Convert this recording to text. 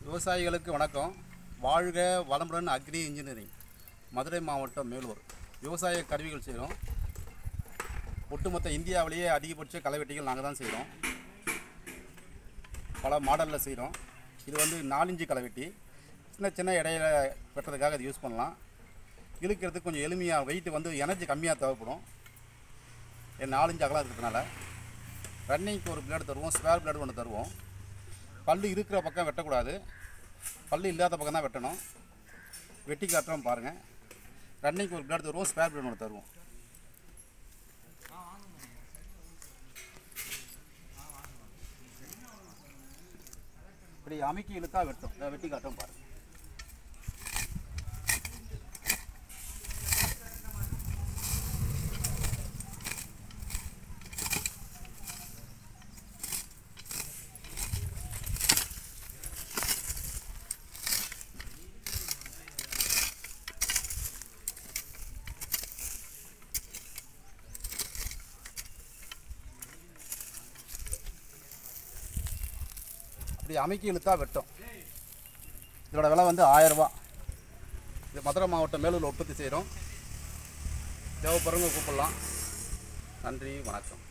விவசாயிகளுக்கு வணக்கம். வாழ்க வளமுடன் அக்ரி இன்ஜினியரிங், மதுரை மாவட்டம் மேலூர். விவசாய கருவிகள் செய்கிறோம். ஒட்டுமொத்த இந்தியாவிலேயே அதிகபட்ச களைவெட்டிகள் நாங்கள் தான் செய்கிறோம். பல மாடலில் செய்கிறோம். இது வந்து 4 இன்ச்சு களைவெட்டி. சின்ன சின்ன இடையில வெட்டுறதுக்காக இது யூஸ் பண்ணலாம். இழுக்கிறதுக்கு கொஞ்சம் எளிமையாக, வெயிட் வந்து எனர்ஜி கம்மியாக தேவைப்படும். 4 இன்ச்சு அகலம் இருக்கிறதுனால ரன்னிங்க்கு ஒரு பிளேடு தருவோம், ஸ்பேர் பிளேடு ஒன்று தருவோம். பல்லு இருக்கிற பக்கம் வெட்டக்கூடாது, பல்லு இல்லாத பக்கம் தான் வெட்டணும். வெட்டி காட்டுறோம் பாருங்கள். ரன்னிங்க்கு ஒரு பிளேடு தருவோம், ஸ்பேர் பிளேடு ஒன்று தருவோம். இப்படி அமுக்கி இழுத்தா வெட்டும். வெட்டி காட்டுறோம் பாருங்கள். இப்படி அமுக்கி இழுத்தா வெட்டும். இதோட விலை வந்து 1000 ரூபா. இது மதுரை மாவட்டம் மேலூரில் உற்பத்தி செய்கிறோம். தேவைப்படுறவங்க கூப்பிடலாம். நன்றி, வணக்கம்.